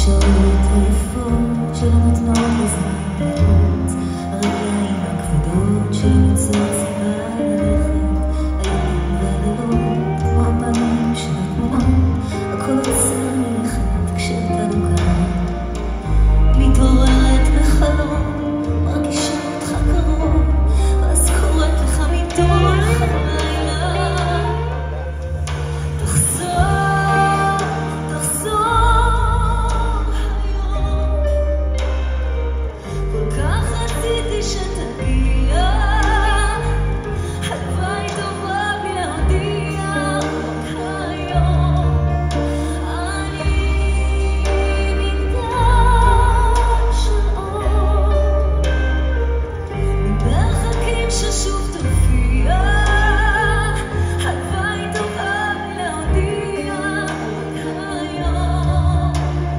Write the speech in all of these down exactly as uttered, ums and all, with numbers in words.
שעות עייפות שלא נותנות לזמן לרוץ, הרגליים הכבדות שלא מוצאות סיבה ללכת, היום והלילות כמו הפנים של התמונות, הכל רוצה ללכת כשאתה לא כאן. מתעוררת בחלום, מרגישה אותך קרוב, ואז קוראת לך מתוך הלילה, תחזור, תחזור היום. כל כך רציתי שתגיע, הלוואי טובה בלי להודיע, רק היום אני מגדל של אור, ממרחקים ששוב תופיע, הלוואי טובה בלי להודיע, רק היום.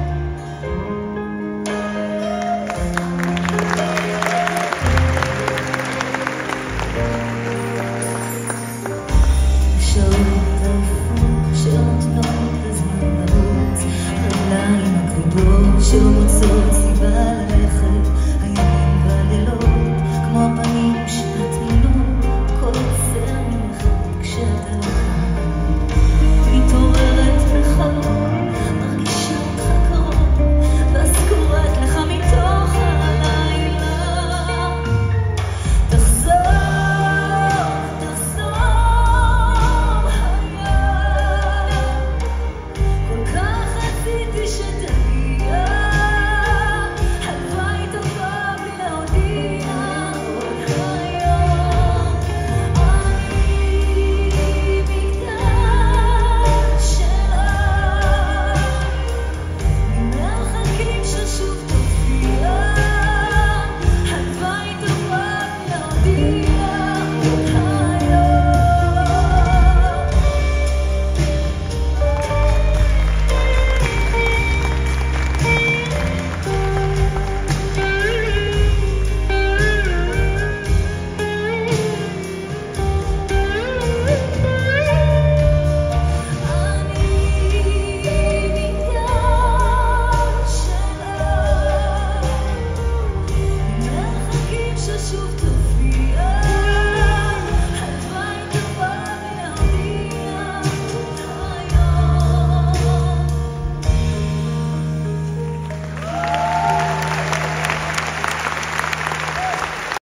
שעות עייפות שלא נותנות לזמן לרוץ, הרגליים הכבדות שלא מוצאות